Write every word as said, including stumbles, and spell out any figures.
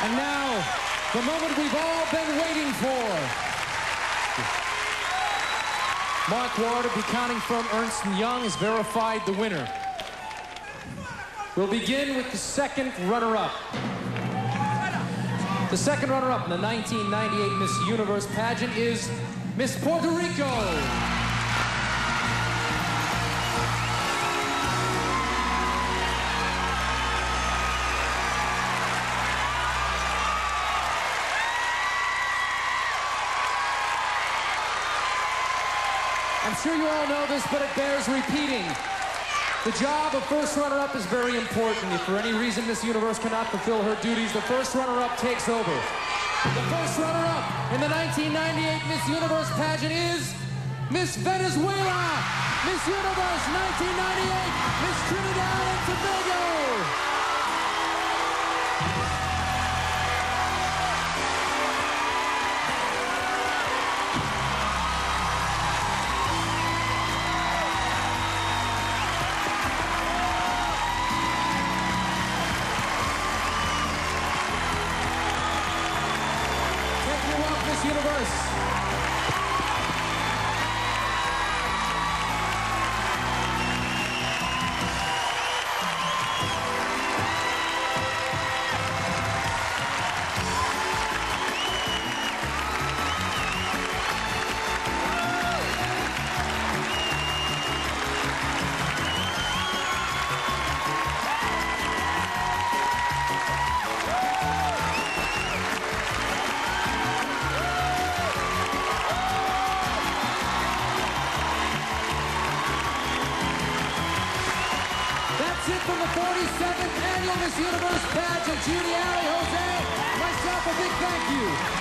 And now, the moment we've all been waiting for. Mark Ward of the accounting firm Ernst and Young has verified the winner. We'll begin with the second runner-up. The second runner-up in the nineteen ninety-eight Miss Universe pageant is Miss Puerto Rico. I'm sure you all know this, but it bears repeating. The job of first runner-up is very important. If for any reason Miss Universe cannot fulfill her duties, the first runner-up takes over. The first runner-up in the nineteen ninety-eight Miss Universe pageant is Miss Venezuela. Miss Universe nineteen ninety-eight, Miss Trinidad and Tobago. Universe. That's it from the forty-seventh Annual Miss Universe pageant. Judy, Allie, Jose, myself, a big thank you.